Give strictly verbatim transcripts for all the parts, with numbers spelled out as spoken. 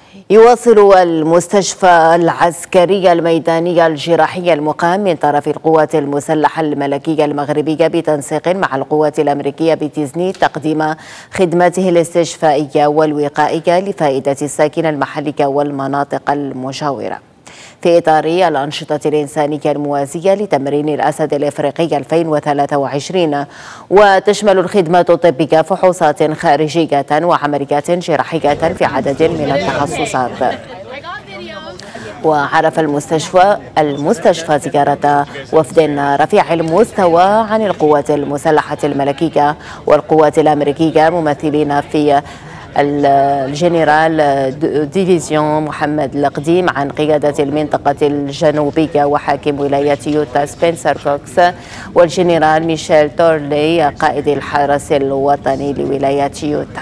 يواصل المستشفى العسكري الميداني الجراحي المقام من طرف القوات المسلحة الملكية المغربية بتنسيق مع القوات الأمريكية بتيزنيت تقديم خدماته الاستشفائية والوقائية لفائدة الساكنة المحلية والمناطق المجاورة في إطار الأنشطة الإنسانية الموازية لتمرين الأسد الإفريقي ألفين وثلاثة وعشرين، وتشمل الخدمات الطبية فحوصات خارجية وعمليات جراحية في عدد من التخصصات. وعرف المستشفى المستشفى زيارة وفد رفيع المستوى عن القوات المسلحة الملكية والقوات الأمريكية ممثلين في الجنرال ديفيزيون محمد القديم عن قيادة المنطقة الجنوبية وحاكم ولاية يوتا سبنسر كوكس، والجنرال ميشيل تورلي قائد الحرس الوطني لولاية يوتا.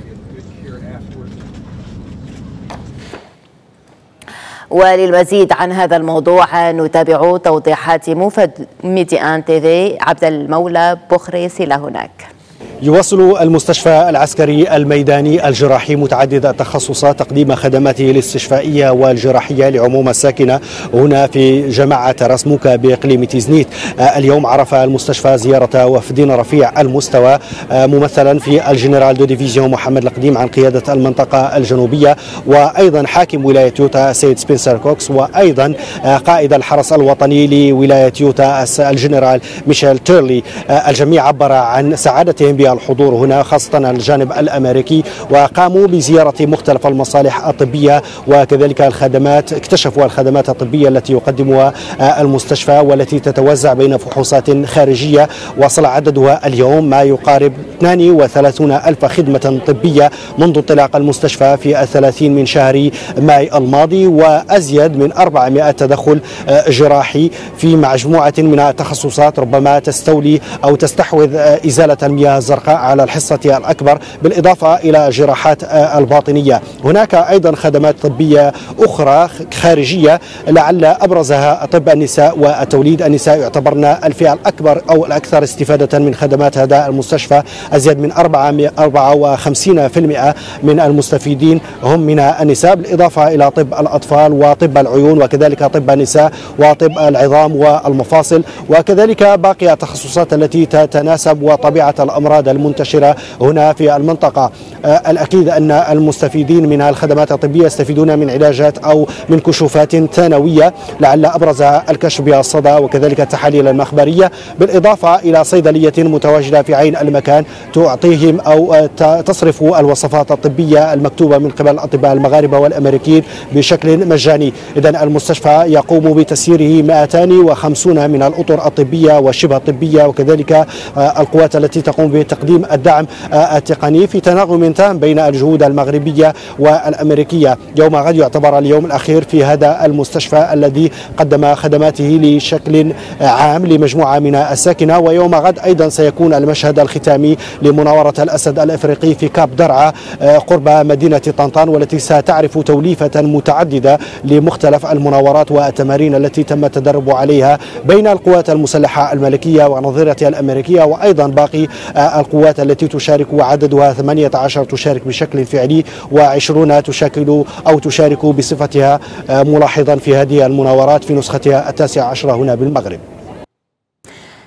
وللمزيد عن هذا الموضوع نتابع توضيحات موفد ميديان تي في عبد المولى بخريس إلى هناك. يواصل المستشفى العسكري الميداني الجراحي متعدد التخصصات تقديم خدماته الاستشفائية والجراحية لعموم الساكنة هنا في جماعة رسموكا بإقليم تيزنيت. اليوم عرف المستشفى زيارة وفد رفيع المستوى ممثلا في الجنرال دو ديفيزيون محمد القديم عن قيادة المنطقة الجنوبية، وأيضا حاكم ولاية يوتا سيد سبنسر كوكس، وأيضا قائد الحرس الوطني لولاية يوتا الجنرال ميشيل تورلي. الجميع عبر عن سعادتهم بالحضور هنا خاصة الجانب الأمريكي، وقاموا بزيارة مختلف المصالح الطبية وكذلك الخدمات. اكتشفوا الخدمات الطبية التي يقدمها المستشفى والتي تتوزع بين فحوصات خارجية وصل عددها اليوم ما يقارب اثنين وثلاثين ألف خدمة طبية منذ انطلاق المستشفى في الثلاثين من شهر ماي الماضي، وأزيد من أربعمائة تدخل جراحي في مجموعة من التخصصات ربما تستولي أو تستحوذ إزالة المياه الزرقاء على الحصة الأكبر، بالإضافة إلى جراحات الباطنية. هناك أيضا خدمات طبية أخرى خارجية لعل أبرزها طب النساء والتوليد. النساء يعتبرن الفئة الأكبر أو الأكثر استفادة من خدمات هذا المستشفى، أزيد من أربعة وخمسين بالمئة من المستفيدين هم من النساء، بالإضافة إلى طب الأطفال وطب العيون وكذلك طب النساء وطب العظام والمفاصل، وكذلك باقي التخصصات التي تتناسب وطبيعة الأمراض المنتشرة هنا في المنطقة. الأكيد أن المستفيدين من الخدمات الطبية يستفيدون من علاجات أو من كشوفات ثانوية لعل أبرزها الكشف بالصدى وكذلك التحاليل المخبرية، بالإضافة إلى صيدلية متواجدة في عين المكان تعطيهم أو تصرف الوصفات الطبية المكتوبة من قبل الأطباء المغاربة والأمريكيين بشكل مجاني. إذن المستشفى يقوم بتسييره مئتين وخمسين من الأطر الطبية والشبه الطبية وكذلك القوات التي تقوم بتقديم الدعم التقني في تناغم تام بين الجهود المغربية والأمريكية. يوم غد يعتبر اليوم الأخير في هذا المستشفى الذي قدم خدماته لشكل عام لمجموعة من الساكنة، ويوم غد أيضا سيكون المشهد الختامي لمناورة الأسد الإفريقي في كاب درعا قرب مدينة طنطان، والتي ستعرف توليفة متعددة لمختلف المناورات والتمارين التي تم التدرب عليها بين القوات المسلحة الملكية ونظيرتها الأمريكية وأيضا باقي القوات التي تشارك، وعددها ثمانية عشر تشارك بشكل فعلي وعشرون تشكل أو تشارك بصفتها ملاحظا في هذه المناورات في نسختها التاسعة عشرة هنا بالمغرب.